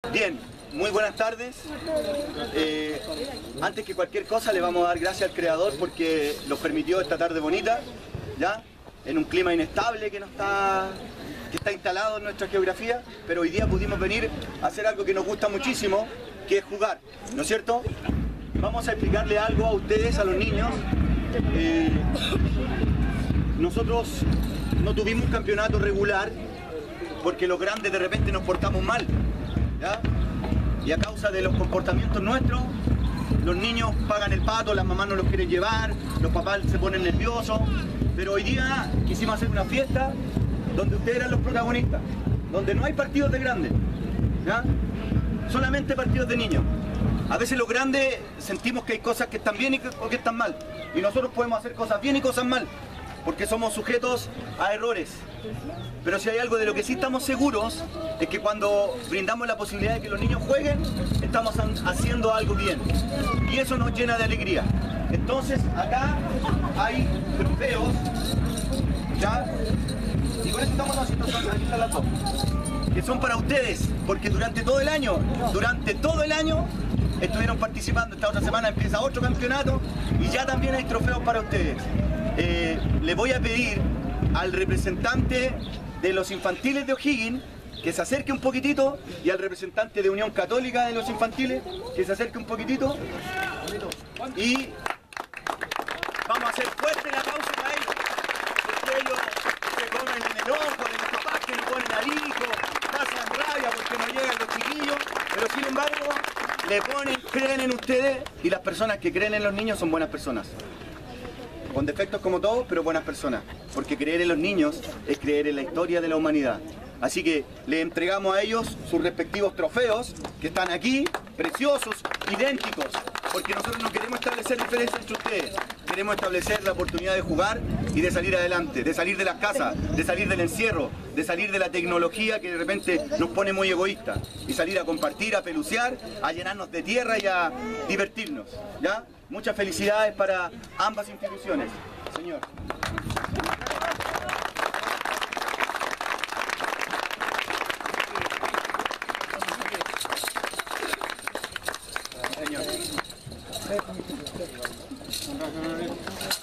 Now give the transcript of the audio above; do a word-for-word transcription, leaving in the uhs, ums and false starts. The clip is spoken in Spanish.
Bien, muy buenas tardes. Eh, antes que cualquier cosa le vamos a dar gracias al Creador porque nos permitió esta tarde bonita, ¿ya? En un clima inestable que, no está, que está instalado en nuestra geografía, pero hoy día pudimos venir a hacer algo que nos gusta muchísimo, que es jugar, ¿no es cierto? Vamos a explicarle algo a ustedes, a los niños. Eh, nosotros no tuvimos un campeonato regular porque los grandes de repente nos portamos mal, ¿ya? Y a causa de los comportamientos nuestros, los niños pagan el pato, las mamás no los quieren llevar, los papás se ponen nerviosos, pero hoy día quisimos hacer una fiesta donde ustedes eran los protagonistas, donde no hay partidos de grandes, ¿ya? Solamente partidos de niños. A veces los grandes sentimos que hay cosas que están bien y que, o que están mal, y nosotros podemos hacer cosas bien y cosas mal, porque somos sujetos a errores. Pero si hay algo de lo que sí estamos seguros, es que cuando brindamos la posibilidad de que los niños jueguen, estamos haciendo algo bien. Y eso nos llena de alegría. Entonces, acá hay trofeos, ¿ya? Y con eso estamos haciendo las dos, que son para ustedes, porque durante todo el año, durante todo el año, estuvieron participando. Esta otra semana empieza otro campeonato y ya también hay trofeos para ustedes. Eh, le voy a pedir al representante de los infantiles de O'Higgins que se acerque un poquitito, y al representante de Unión Católica de los infantiles que se acerque un poquitito, y vamos a hacer fuerte la pausa para ellos, porque ellos se comen en el ojo de los papás que no ponen al hijo, pasan rabia porque no llegan los chiquillos, pero sin embargo le ponen, creen en ustedes, y las personas que creen en los niños son buenas personas. Con defectos como todos, pero buenas personas. Porque creer en los niños es creer en la historia de la humanidad. Así que le entregamos a ellos sus respectivos trofeos, que están aquí, preciosos, idénticos. Porque nosotros no queremos establecer diferencias entre ustedes. Queremos establecer la oportunidad de jugar y de salir adelante, de salir de las casas, de salir del encierro, de salir de la tecnología que de repente nos pone muy egoístas. Y salir a compartir, a pelucear, a llenarnos de tierra y a divertirnos, ¿ya? Muchas felicidades para ambas instituciones. Señor. Señor.